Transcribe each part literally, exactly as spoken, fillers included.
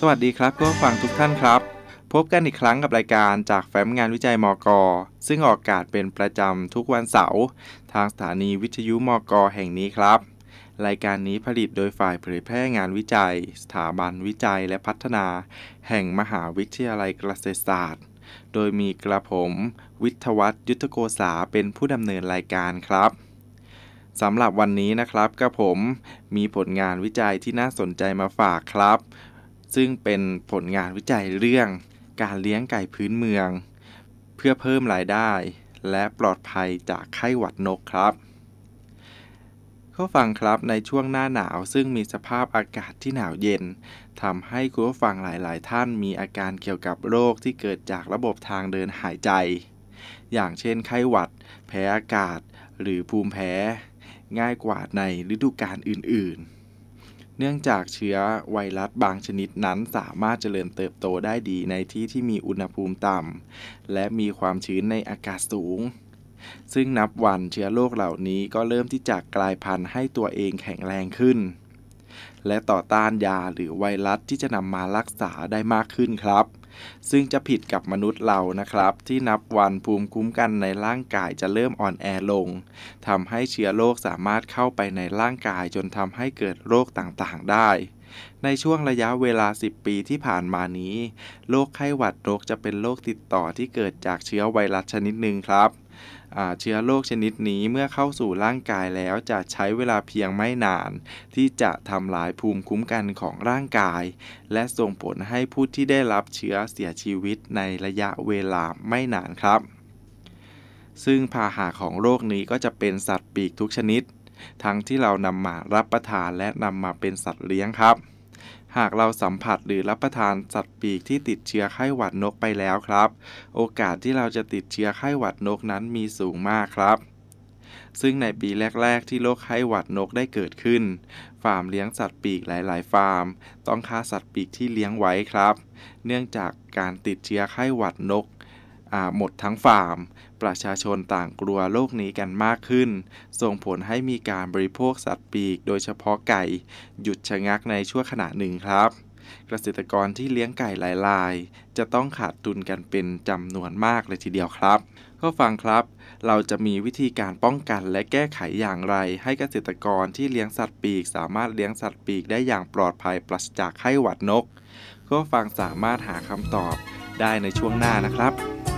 สวัสดีครับผู้ฟังทุกท่านครับพบกันอีกครั้งกับรายการจากแฟ้มงานวิจัยมก.ซึ่งออกอากาศเป็นประจำทุกวันเสาร์ทางสถานีวิทยุมก.แห่งนี้ครับรายการนี้ผลิตโดยฝ่ายเผยแพร่งานวิจัยสถาบันวิจัยและพัฒนาแห่งมหาวิทยาลัยเกษตรศาสตร์โดยมีกระผมวิทยวัฒน์ยุทธโกษาเป็นผู้ดำเนินรายการครับสำหรับวันนี้นะครับกระผมมีผลงานวิจัยที่น่าสนใจมาฝากครับซึ่งเป็นผลงานวิจัยเรื่องการเลี้ยงไก่พื้นเมืองเพื่อเพิ่มรายได้และปลอดภัยจากไข้หวัดนกครับผู้ฟังครับในช่วงหน้าหนาวซึ่งมีสภาพอากาศที่หนาวเย็นทำให้คุณผู้ฟังหลายๆท่านมีอาการเกี่ยวกับโรคที่เกิดจากระบบทางเดินหายใจอย่างเช่นไข้หวัดแพ้อากาศหรือภูมิแพ้ง่ายกว่าในฤดูกาลอื่นๆเนื่องจากเชื้อไวรัสบางชนิดนั้นสามารถเจริญเติบโตได้ดีในที่ที่มีอุณหภูมิต่ำและมีความชื้นในอากาศสูงซึ่งนับวันเชื้อโรคเหล่านี้ก็เริ่มที่จะกลายพันธุ์ให้ตัวเองแข็งแรงขึ้นและต่อต้านยาหรือไวรัสที่จะนำมารักษาได้มากขึ้นครับซึ่งจะผิดกับมนุษย์เรานะครับที่นับวันภูมิคุ้มกันในร่างกายจะเริ่มอ่อนแอลงทำให้เชื้อโรคสามารถเข้าไปในร่างกายจนทำให้เกิดโรคต่างๆได้ในช่วงระยะเวลาสิบปีที่ผ่านมานี้โรคไข้หวัดนกจะเป็นโรคติดต่อที่เกิดจากเชื้อไวรัสชนิดหนึ่งครับเชื้อโรคชนิดนี้เมื่อเข้าสู่ร่างกายแล้วจะใช้เวลาเพียงไม่นานที่จะทำลายภูมิคุ้มกันของร่างกายและส่งผลให้ผู้ที่ได้รับเชื้อเสียชีวิตในระยะเวลาไม่นานครับซึ่งพาหะของโรคนี้ก็จะเป็นสัตว์ปีกทุกชนิดทั้งที่เรานำมารับประทานและนำมาเป็นสัตว์เลี้ยงครับหากเราสัมผัสหรือรับประทานสัตว์ปีกที่ติดเชื้อไข้หวัดนกไปแล้วครับโอกาสที่เราจะติดเชื้อไข้หวัดนกนั้นมีสูงมากครับซึ่งในปีแรกๆที่โรคไข้หวัดนกได้เกิดขึ้นฟาร์มเลี้ยงสัตว์ปีกหลายๆฟาร์มต้องฆ่าสัตว์ปีกที่เลี้ยงไว้ครับเนื่องจากการติดเชื้อไข้หวัดนกหมดทั้งฟาร์มประชาชนต่างกลัวโรคนี้กันมากขึ้นส่งผลให้มีการบริโภคสัตว์ปีกโดยเฉพาะไก่หยุดชะงักในชั่วขณะหนึ่งครับเกษตรกรที่เลี้ยงไก่หลายรายจะต้องขาดทุนกันเป็นจำนวนมากเลยทีเดียวครับก็ฟังครับเราจะมีวิธีการป้องกันและแก้ไขอย่างไรให้เกษตรกรที่เลี้ยงสัตว์ปีกสามารถเลี้ยงสัตว์ปีกได้อย่างปลอดภัยปราศจากไข้หวัดนกก็ฟังสามารถหาคำตอบได้ในช่วงหน้านะครับ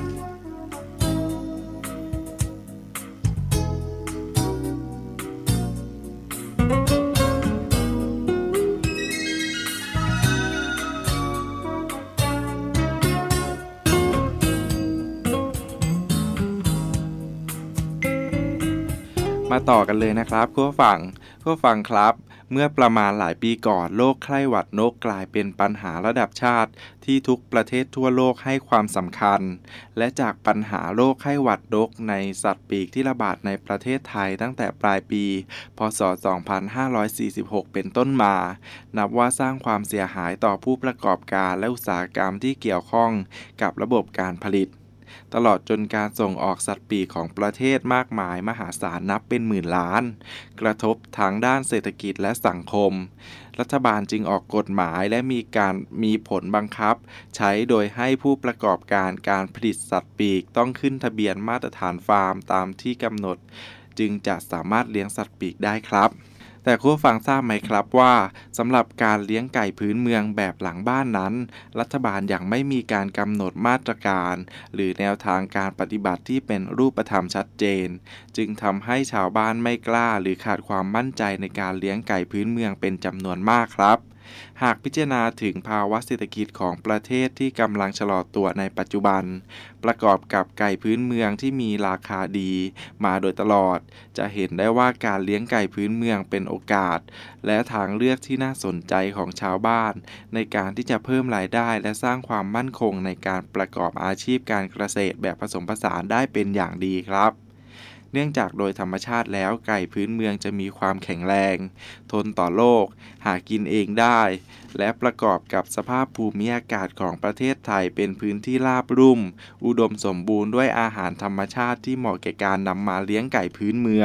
มาต่อกันเลยนะครับคุณผู้ฟังคุณผู้ฟังครับเมื่อประมาณหลายปีก่อนโรคไข้หวัดนกกลายเป็นปัญหาระดับชาติที่ทุกประเทศทั่วโลกให้ความสำคัญและจากปัญหาโรคไข้หวัดนกในสัตว์ปีกที่ระบาดในประเทศไทยตั้งแต่ปลายปีพ.ศ. สองพันห้าร้อยสี่สิบหกเป็นต้นมานับว่าสร้างความเสียหายต่อผู้ประกอบการและอุตสาหกรรมที่เกี่ยวข้องกับระบบการผลิตตลอดจนการส่งออกสัตว์ปีกของประเทศมากมายมหาศาลนับเป็นหมื่นล้านกระทบทั้งด้านเศรษฐกิจและสังคมรัฐบาลจึงออกกฎหมายและมีการมีผลบังคับใช้โดยให้ผู้ประกอบการการผลิตสัตว์ปีกต้องขึ้นทะเบียนมาตรฐานฟาร์มตามที่กำหนดจึงจะสามารถเลี้ยงสัตว์ปีกได้ครับแต่คุณผู้ฟังทราบไหมครับว่าสำหรับการเลี้ยงไก่พื้นเมืองแบบหลังบ้านนั้นรัฐบาลยังไม่มีการกำหนดมาตรการหรือแนวทางการปฏิบัติที่เป็นรูปธรรมชัดเจนจึงทำให้ชาวบ้านไม่กล้าหรือขาดความมั่นใจในการเลี้ยงไก่พื้นเมืองเป็นจำนวนมากครับหากพิจารณาถึงภาวะเศรษฐกิจของประเทศที่กำลังชะลอตัวในปัจจุบันประกอบกับไก่พื้นเมืองที่มีราคาดีมาโดยตลอดจะเห็นได้ว่าการเลี้ยงไก่พื้นเมืองเป็นโอกาสและทางเลือกที่น่าสนใจของชาวบ้านในการที่จะเพิ่มรายได้และสร้างความมั่นคงในการประกอบอาชีพการเกษตรแบบผสมผสานได้เป็นอย่างดีครับเนื่องจากโดยธรรมชาติแล้วไก่พื้นเมืองจะมีความแข็งแรงทนต่อโรคหากินเองได้และประกอบกับสภาพภูมิอากาศของประเทศไทยเป็นพื้นที่ราบรุ่มอุดมสมบูรณ์ด้วยอาหารธรรมชาติที่เหมาะแก่การนำมาเลี้ยงไก่พื้นเมือง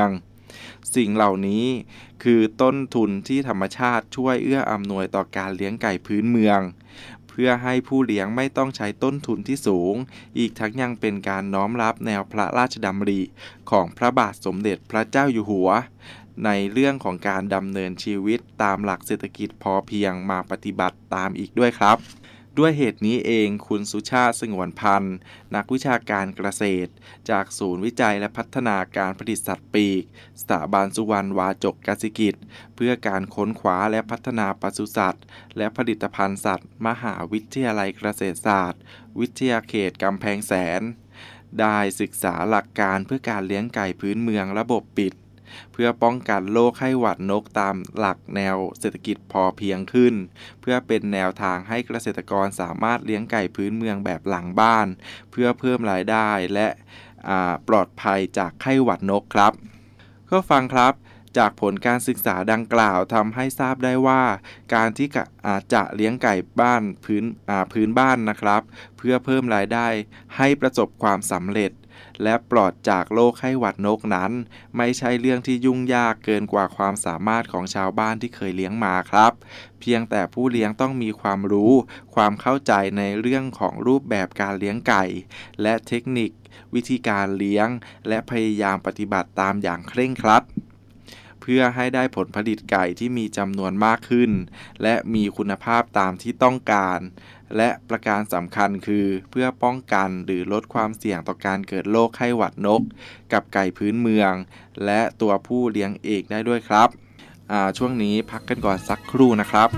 สิ่งเหล่านี้คือต้นทุนที่ธรรมชาติช่วยเอื้ออำนวยต่อการเลี้ยงไก่พื้นเมืองเพื่อให้ผู้เลี้ยงไม่ต้องใช้ต้นทุนที่สูงอีกทั้งยังเป็นการน้อมรับแนวพระราชดำริของพระบาทสมเด็จพระเจ้าอยู่หัวในเรื่องของการดำเนินชีวิตตามหลักเศรษฐกิจพอเพียงมาปฏิบัติตามอีกด้วยครับด้วยเหตุนี้เองคุณสุชาติสงวนพันธ์นักวิชาการเกษตรจากศูนย์วิจัยและพัฒนาการผลิตสัตว์ปีกสถาบันสุวรรณวาจกกสิกิจเพื่อการค้นคว้าและพัฒนาปศุสัตว์และผลิตภัณฑ์สัตว์ มหาวิทยาลัยเกษตรศาสตร์วิทยาเขตกำแพงแสนได้ศึกษาหลักการเพื่อการเลี้ยงไก่พื้นเมืองระบบปิดเพื่อป้องกันโรคไข้หวัดนกตามหลักแนวเศรษฐกิจพอเพียงขึ้นเพื่อเป็นแนวทางให้เกษตรกรสามารถเลี้ยงไก่พื้นเมืองแบบหลังบ้านเพื่อเพิ่มรายได้และปลอดภัยจากไข้หวัดนกครับก็ฟังครับจากผลการศึกษาดังกล่าวทำให้ทราบได้ว่าการที่อาจจะเลี้ยงไก่บ้านพื้นพื้นบ้านนะครับเพื่อเพิ่มรายได้ให้ประสบความสำเร็จและปลอดจากโรคไข้หวัดนกนั้นไม่ใช่เรื่องที่ยุ่งยากเกินกว่าความสามารถของชาวบ้านที่เคยเลี้ยงมาครับเพียงแต่ผู้เลี้ยงต้องมีความรู้ความเข้าใจในเรื่องของรูปแบบการเลี้ยงไก่และเทคนิควิธีการเลี้ยงและพยายามปฏิบัติตามอย่างเคร่งครัดเพื่อให้ได้ผลผลิตไก่ที่มีจำนวนมากขึ้นและมีคุณภาพตามที่ต้องการและประการสำคัญคือเพื่อป้องกันหรือลดความเสี่ยงต่อการเกิดโรคไข้หวัดนกกับไก่พื้นเมืองและตัวผู้เลี้ยงเองได้ด้วยครับช่วงนี้พักกันก่อนสักครู่นะครับ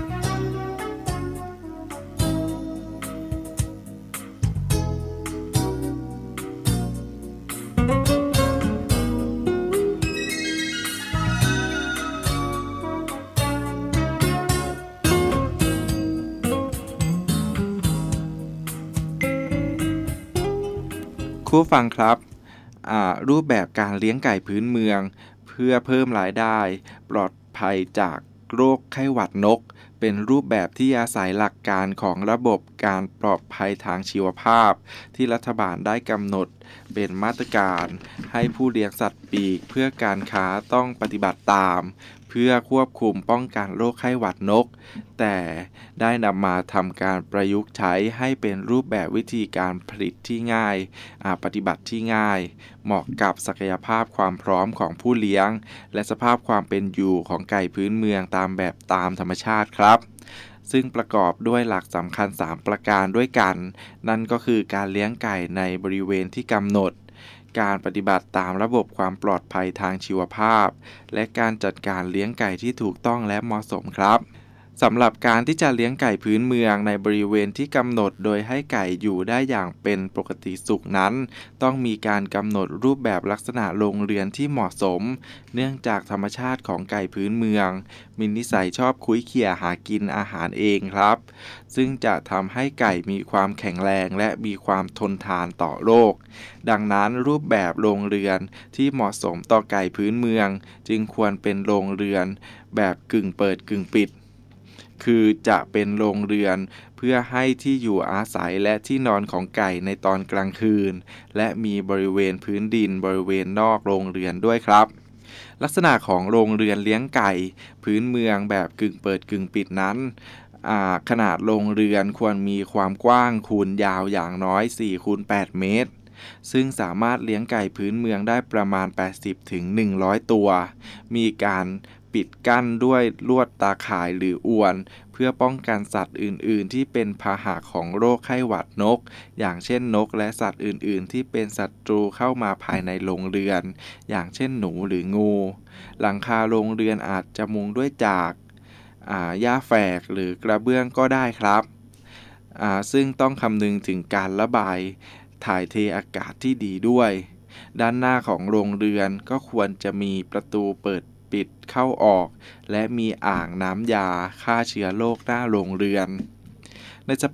ผู้ฟังครับรูปแบบการเลี้ยงไก่พื้นเมืองเพื่อเพิ่มรายได้ปลอดภัยจากโรคไข้หวัดนกเป็นรูปแบบที่อาศัยหลักการของระบบการปลอดภัยทางชีวภาพที่รัฐบาลได้กำหนดเป็นมาตรการให้ผู้เลี้ยงสัตว์ปีกเพื่อการค้าต้องปฏิบัติตามเพื่อควบคุมป้องกันโรคไข้หวัดนกแต่ได้นำมาทำการประยุกต์ใช้ให้เป็นรูปแบบวิธีการผลิตที่ง่ายปฏิบัติที่ง่ายเหมาะกับศักยภาพความพร้อมของผู้เลี้ยงและสภาพความเป็นอยู่ของไก่พื้นเมืองตามแบบตามธรรมชาติครับซึ่งประกอบด้วยหลักสำคัญสามประการด้วยกันนั่นก็คือการเลี้ยงไก่ในบริเวณที่กำหนดการปฏิบัติตามระบบความปลอดภัยทางชีวภาพและการจัดการเลี้ยงไก่ที่ถูกต้องและเหมาะสมครับสำหรับการที่จะเลี้ยงไก่พื้นเมืองในบริเวณที่กำหนดโดยให้ไก่อยู่ได้อย่างเป็นปกติสุขนั้นต้องมีการกำหนดรูปแบบลักษณะโรงเรือนที่เหมาะสมเนื่องจากธรรมชาติของไก่พื้นเมืองมีนิสัยชอบคุ้ยเขี่ยหากินอาหารเองครับซึ่งจะทำให้ไก่มีความแข็งแรงและมีความทนทานต่อโรคดังนั้นรูปแบบโรงเรือนที่เหมาะสมต่อไก่พื้นเมืองจึงควรเป็นโรงเรือนแบบกึ่งเปิดกึ่งปิดคือจะเป็นโรงเรือนเพื่อให้ที่อยู่อาศัยและที่นอนของไก่ในตอนกลางคืนและมีบริเวณพื้นดินบริเวณนอกโรงเรือนด้วยครับลักษณะของโรงเรือนเลี้ยงไก่พื้นเมืองแบบกึ่งเปิดกึ่งปิดนั้นขนาดโรงเรือนควรมีความกว้างคูณยาวอย่างน้อย สี่คูณแปด เมตรซึ่งสามารถเลี้ยงไก่พื้นเมืองได้ประมาณ แปดสิบถึงหนึ่งร้อย ตัวมีการปิดกั้นด้วยลวดตาข่ายหรืออวนเพื่อป้องกันสัตว์อื่นๆที่เป็นพาหะของโรคไข้หวัดนกอย่างเช่นนกและสัตว์อื่นๆที่เป็นศัตรูเข้ามาภายในโรงเรือนอย่างเช่นหนูหรืองูหลังคาโรงเรือนอาจจะมุงด้วยจากหญ้าแฝกหรือกระเบื้องก็ได้ครับซึ่งต้องคำนึงถึงการระบายถ่ายเทอากาศที่ดีด้วยด้านหน้าของโรงเรือนก็ควรจะมีประตูเปิดปิดเข้าออกและมีอ่างน้ำยาฆ่าเชื้อโรคหน้าโรงเรือนในสภาพ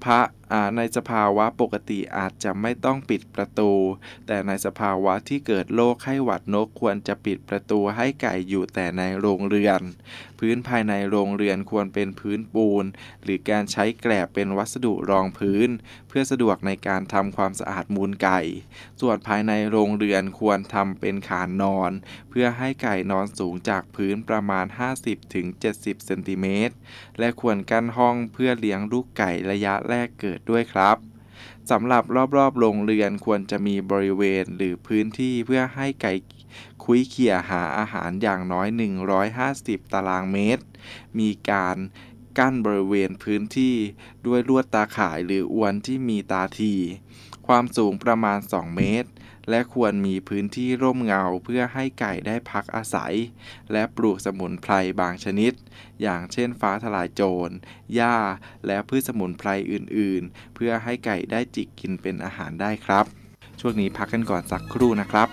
ในสภาวะปกติอาจจะไม่ต้องปิดประตูแต่ในสภาวะที่เกิดโรคไข้หวัดนกควรจะปิดประตูให้ไก่อยู่แต่ในโรงเรือนพื้นภายในโรงเรือนควรเป็นพื้นปูนหรือการใช้แกลบเป็นวัสดุรองพื้นเพื่อสะดวกในการทำความสะอาดมูลไก่ส่วนภายในโรงเรือนควรทำเป็นขานนอนเพื่อให้ไก่นอนสูงจากพื้นประมาณ ห้าสิบถึงเจ็ดสิบ เซนติเมตรและควรกั้นห้องเพื่อเลี้ยงลูกไก่ระยะแรกเกิดด้วยครับสำหรับรอบๆโรงเรือนควรจะมีบริเวณหรือพื้นที่เพื่อให้ไก่คุ้ยเขี่ยหาอาหารอย่างน้อยหนึ่งร้อยห้าสิบตารางเมตรมีการกั้นบริเวณพื้นที่ด้วยลวดตาข่ายหรืออวนที่มีตาทีความสูงประมาณสองเมตรและควรมีพื้นที่ร่มเงาเพื่อให้ไก่ได้พักอาศัยและปลูกสมุนไพรบางชนิดอย่างเช่นฟ้าทลายโจรหญ้าและพืชสมุนไพรอื่นๆเพื่อให้ไก่ได้จิกกินเป็นอาหารได้ครับช่วงนี้พักกันก่อนสักครู่นะครับ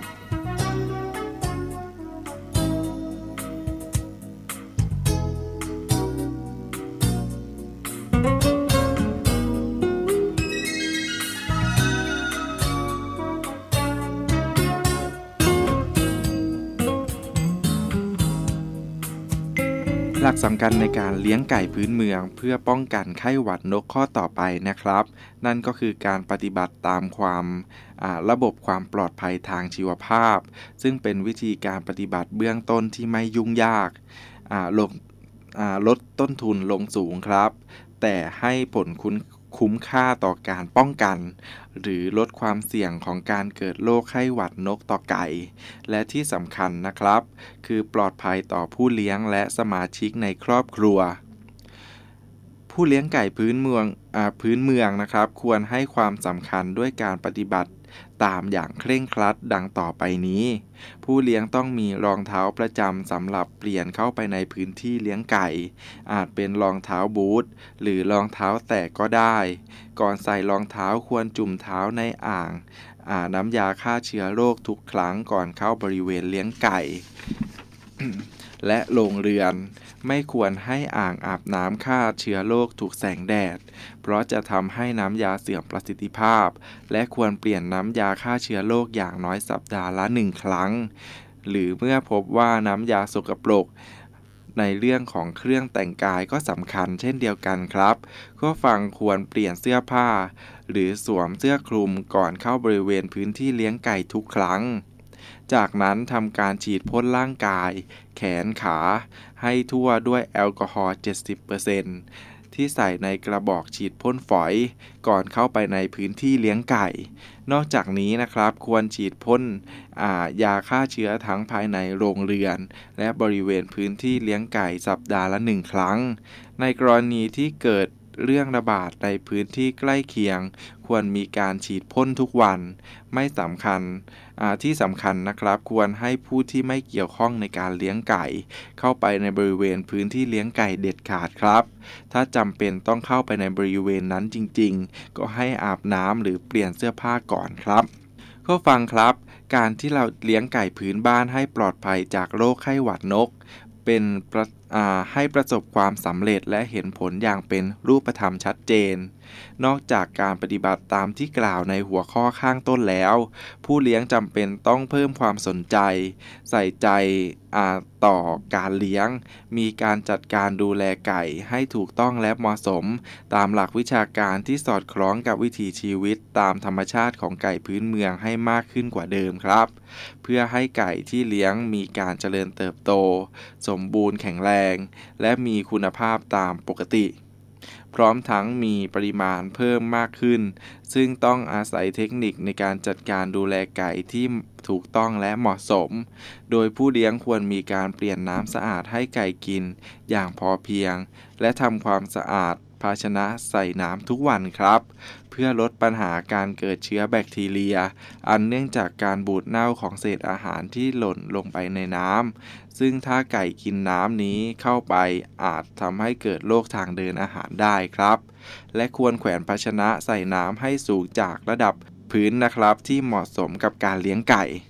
หลักสำคัญในการเลี้ยงไก่พื้นเมืองเพื่อป้องกันไข้หวัดนกข้อต่อไปนะครับนั่นก็คือการปฏิบัติตามความระบบความปลอดภัยทางชีวภาพซึ่งเป็นวิธีการปฏิบัติเบื้องต้นที่ไม่ยุ่งยากลงลดต้นทุนลงสูงครับแต่ให้ผลคุณคุ้มค่าต่อการป้องกันหรือลดความเสี่ยงของการเกิดโรคไข้หวัดนกต่อไก่และที่สำคัญนะครับคือปลอดภัยต่อผู้เลี้ยงและสมาชิกในครอบครัวผู้เลี้ยงไก่พื้นเมืองอ่าพื้นเมืองนะครับควรให้ความสำคัญด้วยการปฏิบัติตามอย่างเคร่งครัดดังต่อไปนี้ผู้เลี้ยงต้องมีรองเท้าประจำสำหรับเปลี่ยนเข้าไปในพื้นที่เลี้ยงไก่อาจเป็นรองเท้าบูทหรือรองเท้าแตะก็ได้ก่อนใส่รองเท้าควรจุ่มเท้าในอ่างอ่าน้ำยาฆ่าเชื้อโรคทุกครั้งก่อนเข้าบริเวณเลี้ยงไก่ และโรงเรือนไม่ควรให้อ่างอาบน้ำฆ่าเชื้อโรคถูกแสงแดดเพราะจะทำให้น้ำยาเสื่อมประสิทธิภาพและควรเปลี่ยนน้ำยาฆ่าเชื้อโรคอย่างน้อยสัปดาห์ละหนึ่งครั้งหรือเมื่อพบว่าน้ำยาสกปรกในเรื่องของเครื่องแต่งกายก็สำคัญเช่นเดียวกันครับก็ฟังควรเปลี่ยนเสื้อผ้าหรือสวมเสื้อคลุมก่อนเข้าบริเวณพื้นที่เลี้ยงไก่ทุกครั้งจากนั้นทำการฉีดพ่นร่างกายแขนขาให้ทั่วด้วยแอลกอฮอล์ เจ็ดสิบเปอร์เซ็นต์ ที่ใส่ในกระบอกฉีดพ่นฝอยก่อนเข้าไปในพื้นที่เลี้ยงไก่นอกจากนี้นะครับควรฉีดพ่นยาฆ่าเชื้อทั้งภายในโรงเรือนและบริเวณพื้นที่เลี้ยงไก่สัปดาห์ละหนึ่งครั้งในกรณีที่เกิดเรื่องระบาดในพื้นที่ใกล้เคียงควรมีการฉีดพ่นทุกวันไม่สำคัญที่สำคัญนะครับควรให้ผู้ที่ไม่เกี่ยวข้องในการเลี้ยงไก่เข้าไปในบริเวณพื้นที่เลี้ยงไก่เด็ดขาดครับถ้าจำเป็นต้องเข้าไปในบริเวณนั้นจริงๆก็ให้อาบน้ำหรือเปลี่ยนเสื้อผ้าก่อนครับข้อฟังครับการที่เราเลี้ยงไก่พื้นบ้านให้ปลอดภัยจากโรคไข้หวัดนกเป็นประให้ประสบความสำเร็จและเห็นผลอย่างเป็นรูปธรรมชัดเจนนอกจากการปฏิบัติตามที่กล่าวในหัวข้อข้างต้นแล้วผู้เลี้ยงจำเป็นต้องเพิ่มความสนใจใส่ใจต่อการเลี้ยงมีการจัดการดูแลไก่ให้ถูกต้องและเหมาะสมตามหลักวิชาการที่สอดคล้องกับวิถีชีวิตตามธรรมชาติของไก่พื้นเมืองให้มากขึ้นกว่าเดิมครับเพื่อให้ไก่ที่เลี้ยงมีการเจริญเติบโตสมบูรณ์แข็งแรงและมีคุณภาพตามปกติพร้อมทั้งมีปริมาณเพิ่มมากขึ้นซึ่งต้องอาศัยเทคนิคในการจัดการดูแลไก่ที่ถูกต้องและเหมาะสมโดยผู้เลี้ยงควรมีการเปลี่ยนน้ำสะอาดให้ไก่กินอย่างพอเพียงและทำความสะอาดภาชนะใส่น้ำทุกวันครับเพื่อลดปัญหาการเกิดเชื้อแบคทีเรียอันเนื่องจากการบูดเน่าของเศษอาหารที่หล่นลงไปในน้ำซึ่งถ้าไก่กินน้ำนี้เข้าไปอาจทำให้เกิดโรคทางเดินอาหารได้ครับและควรแขวนภาชนะใส่น้ำให้สูงจากระดับพื้นนะครับที่เหมาะสมกับการเลี้ยงไก่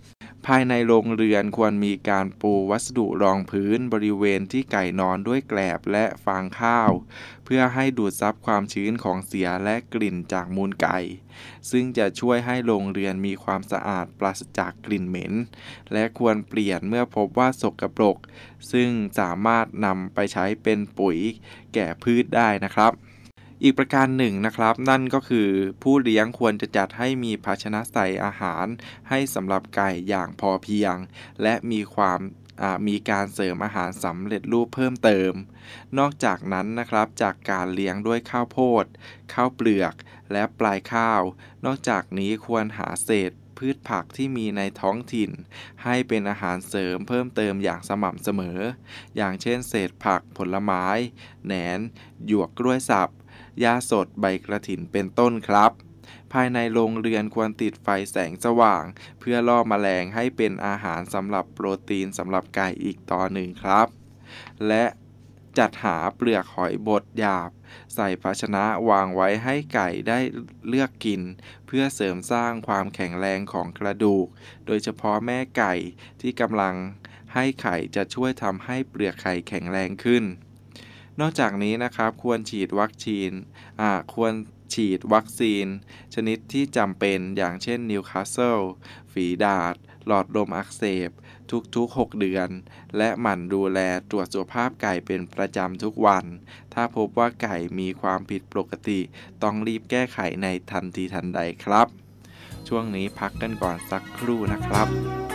ภายในโรงเรือนควรมีการปูวัสดุรองพื้นบริเวณที่ไก่นอนด้วยแกลบและฟางข้าวเพื่อให้ดูดซับความชื้นของเสียและกลิ่นจากมูลไก่ซึ่งจะช่วยให้โรงเรือนมีความสะอาดปราศจากกลิ่นเหม็นและควรเปลี่ยนเมื่อพบว่าสกปรกซึ่งสามารถนำไปใช้เป็นปุ๋ยแก่พืชได้นะครับอีกประการหนึ่งนะครับนั่นก็คือผู้เลี้ยงควรจะจัดให้มีภาชนะใส่อาหารให้สำหรับไก่อย่างพอเพียงและมีความมีการเสริมอาหารสำเร็จรูปเพิ่มเติมนอกจากนั้นนะครับจากการเลี้ยงด้วยข้าวโพดข้าวเปลือกและปลายข้าวนอกจากนี้ควรหาเศษพืชผักที่มีในท้องถิ่นให้เป็นอาหารเสริมเพิ่มเติมอย่างสม่ำเสมออย่างเช่นเศษผักผลไม้แหนนหยวกกล้วยสับหญ้าสดใบกระถินเป็นต้นครับภายในโรงเรือนควรติดไฟแสงสว่างเพื่อล่อแมลงให้เป็นอาหารสำหรับโปรตีนสำหรับไก่อีกต่อหนึ่งครับและจัดหาเปลือกหอยบดหยาบใส่ภาชนะวางไว้ให้ไก่ได้เลือกกินเพื่อเสริมสร้างความแข็งแรงของกระดูกโดยเฉพาะแม่ไก่ที่กำลังให้ไข่จะช่วยทำให้เปลือกไข่แข็งแรงขึ้นนอกจากนี้นะครับควรฉีดวัคซีนอ่าควรฉีดวัคซีนชนิดที่จำเป็นอย่างเช่นนิวคาสเซิลฝีดาษหลอดลมอักเสบทุกๆหกเดือนและหมั่นดูแลตรวจสุขภาพไก่เป็นประจำทุกวันถ้าพบว่าไก่มีความผิดปกติต้องรีบแก้ไขในทันทีทันใดครับช่วงนี้พักกันก่อนสักครู่นะครับ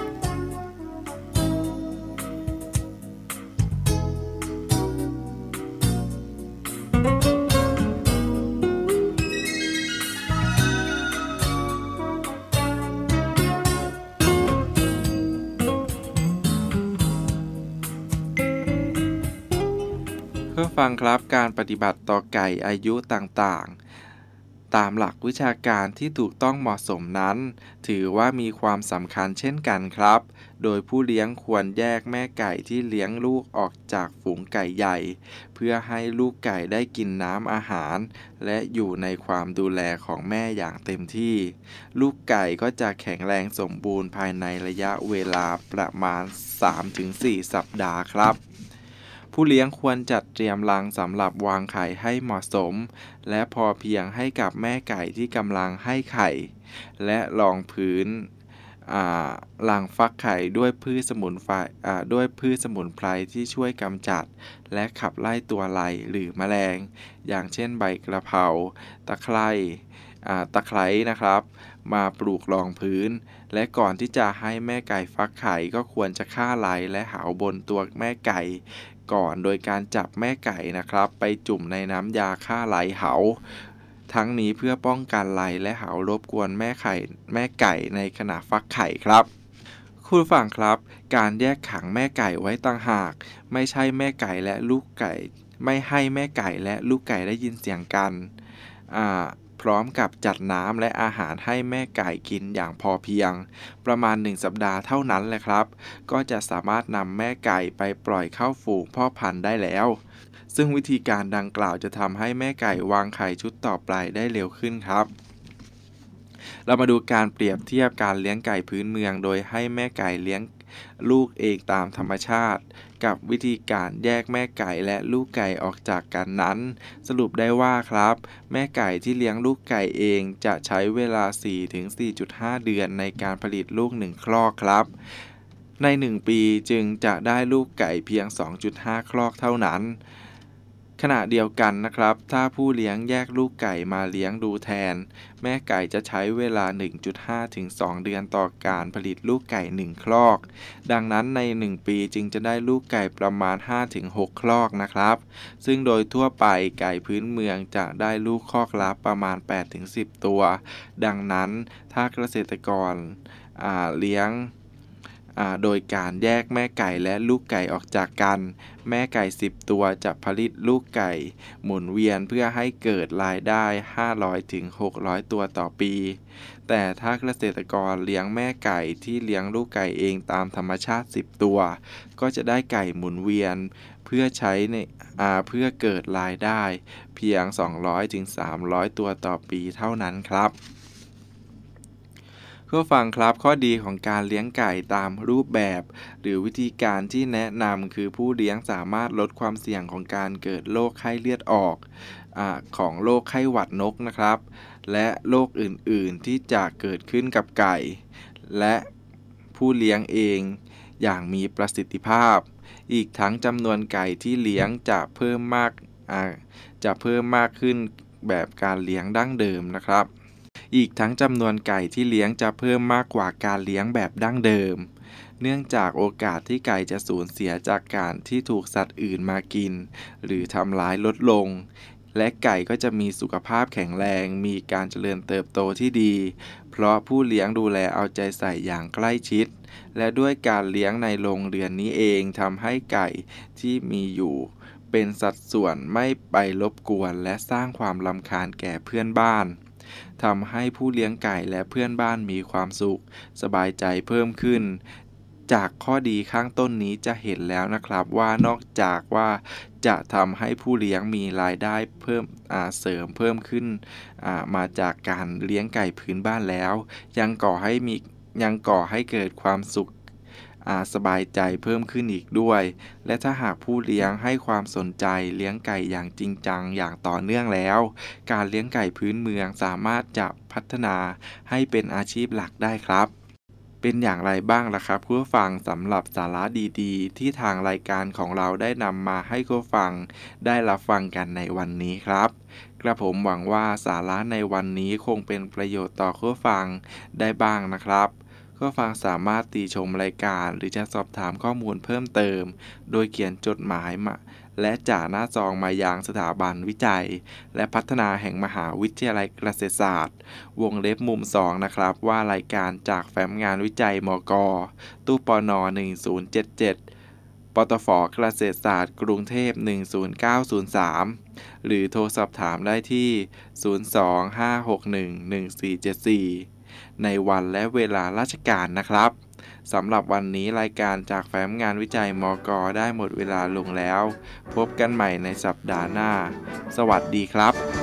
เพื่อฟังครับการปฏิบัติต่อไก่อายุต่างๆตามหลักวิชาการที่ถูกต้องเหมาะสมนั้นถือว่ามีความสำคัญเช่นกันครับโดยผู้เลี้ยงควรแยกแม่ไก่ที่เลี้ยงลูกออกจากฝูงไก่ใหญ่เพื่อให้ลูกไก่ได้กินน้ำอาหารและอยู่ในความดูแลของแม่อย่างเต็มที่ลูกไก่ก็จะแข็งแรงสมบูรณ์ภายในระยะเวลาประมาณ สามถึงสี่ สัปดาห์ครับผู้เลี้ยงควรจัดเตรียมรังสำหรับวางไข่ให้เหมาะสมและพอเพียงให้กับแม่ไก่ที่กำลังให้ไข่และรองพื้นรังฟักไข่ด้วยพืชสมุนไพรด้วยพืชสมุนไพรที่ช่วยกำจัดและขับไล่ตัวไล่หรือแมลงอย่างเช่นใบกระเพราตะไคร้ตะไคร้นะครับมาปลูกรองพื้นและก่อนที่จะให้แม่ไก่ฟักไข่ก็ควรจะฆ่าไล่และหาวบนตัวแม่ไก่ก่อนโดยการจับแม่ไก่นะครับไปจุ่มในน้ำยาฆ่าไล่หาวทั้งนี้เพื่อป้องกันไล่และหาวรบกวนแม่ไข่แม่ไก่ในขณะฟักไข่ครับคุณผู้ฟังครับการแยกขังแม่ไก่ไว้ต่างหากไม่ใช่แม่ไก่และลูกไก่ไม่ให้แม่ไก่และลูกไก่ได้ยินเสียงกันอ่าพร้อมกับจัดน้ำและอาหารให้แม่ไก่กินอย่างพอเพียงประมาณหนึ่งสัปดาห์เท่านั้นแหละครับก็จะสามารถนำแม่ไก่ไปปล่อยเข้าฝูงพ่อพันธุ์ได้แล้วซึ่งวิธีการดังกล่าวจะทำให้แม่ไก่วางไข่ชุดต่อไปได้เร็วขึ้นครับเรามาดูการเปรียบเทียบการเลี้ยงไก่พื้นเมืองโดยให้แม่ไก่เลี้ยงลูกเองตามธรรมชาติกับวิธีการแยกแม่ไก่และลูกไก่ออกจากกันนั้นสรุปได้ว่าครับแม่ไก่ที่เลี้ยงลูกไก่เองจะใช้เวลา สี่ถึงสี่จุดห้า เดือนในการผลิตลูกหนึ่งครอกครับในหนึ่งปีจึงจะได้ลูกไก่เพียง สองจุดห้า ครอกเท่านั้นขณะเดียวกันนะครับถ้าผู้เลี้ยงแยกลูกไก่มาเลี้ยงดูแทนแม่ไก่จะใช้เวลา หนึ่งจุดห้า ถึง สอง เดือนต่อการผลิตลูกไก่หนึ่งครอกดังนั้นในหนึ่งปีจึงจะได้ลูกไก่ประมาณ ห้าถึงหก ครอกนะครับซึ่งโดยทั่วไปไก่พื้นเมืองจะได้ลูกคอกละประมาณ แปดถึงสิบ ตัวดังนั้นถ้าเกษตรกรอ่าเลี้ยงโดยการแยกแม่ไก่และลูกไก่ออกจากกันแม่ไก่สิบตัวจะผลิตลูกไก่หมุนเวียนเพื่อให้เกิดรายได้ห้าร้อยถึงหกร้อยตัวต่อปีแต่ถ้าเกษตรกรเลี้ยงแม่ไก่ที่เลี้ยงลูกไก่เองตามธรรมชาติสิบตัวก็จะได้ไก่หมุนเวียนเพื่อใช้ในเพื่อเกิดรายได้เพียงสองร้อยถึงสามร้อยตัวต่อปีเท่านั้นครับคุณผู้ฟังครับข้อดีของการเลี้ยงไก่ตามรูปแบบหรือวิธีการที่แนะนำคือผู้เลี้ยงสามารถลดความเสี่ยงของการเกิดโรคไข้เลือดออกอาของโรคไข้หวัดนกนะครับและโรคอื่นๆที่จะเกิดขึ้นกับไก่และผู้เลี้ยงเองอย่างมีประสิทธิภาพอีกทั้งจำนวนไก่ที่เลี้ยงจะเพิ่มมากอ่าจะเพิ่มมากขึ้นแบบการเลี้ยงดั้งเดิมนะครับ อีกทั้งจำนวนไก่ที่เลี้ยงจะเพิ่มมากกว่าการเลี้ยงแบบดั้งเดิม เนื่องจากโอกาสที่ไก่จะสูญเสียจากการที่ถูกสัตว์อื่นมากินหรือทำร้ายลดลง และไก่ก็จะมีสุขภาพแข็งแรง มีการเจริญเติบโตที่ดี เพราะผู้เลี้ยงดูแลเอาใจใส่อย่างใกล้ชิด และด้วยการเลี้ยงในโรงเรือนนี้เองทำให้ไก่ที่มีอยู่เป็นสัดส่วนไม่ไปรบกวนและสร้างความรำคาญแก่เพื่อนบ้านทำให้ผู้เลี้ยงไก่และเพื่อนบ้านมีความสุขสบายใจเพิ่มขึ้นจากข้อดีข้างต้นนี้จะเห็นแล้วนะครับว่านอกจากว่าจะทำให้ผู้เลี้ยงมีรายได้เพิ่มอ่าเสริมเพิ่มขึ้นอ่ามาจากการเลี้ยงไก่พื้นบ้านแล้วยังก่อให้มียังก่อให้เกิดความสุขอ่าสบายใจเพิ่มขึ้นอีกด้วยและถ้าหากผู้เลี้ยงให้ความสนใจเลี้ยงไก่อย่างจริงจังอย่างต่อเนื่องแล้วการเลี้ยงไก่พื้นเมืองสามารถจะพัฒนาให้เป็นอาชีพหลักได้ครับเป็นอย่างไรบ้างล่ะครับคุณผู้ฟังสำหรับสาระดีๆที่ทางรายการของเราได้นำมาให้คุณผู้ฟังได้รับฟังกันในวันนี้ครับกระผมหวังว่าสาระในวันนี้คงเป็นประโยชน์ต่อคุณผู้ฟังได้บ้างนะครับคุณผู้ฟังสามารถติชมรายการหรือจะสอบถามข้อมูลเพิ่มเติมโดยเขียนจดหมายมาและจ่าหน้าซองมายังสถาบันวิจัยและพัฒนาแห่งมหาวิทยาลัยเกษตรศาสตร์วงเล็บมุมสองนะครับว่ารายการจากแฟ้มงานวิจัยมกตู้ปนหนึ่งศูนย์เจ็ดเจ็ดปตฟเกษตรศาสตร์กรุงเทพหนึ่งศูนย์เก้าศูนย์สามหรือโทรสอบถามได้ที่ศูนย์ สอง ห้า หก หนึ่ง หนึ่ง สี่ เจ็ด สี่ในวันและเวลาราชการนะครับสำหรับวันนี้รายการจากแฟ้มงานวิจัยมกได้หมดเวลาลงแล้วพบกันใหม่ในสัปดาห์หน้าสวัสดีครับ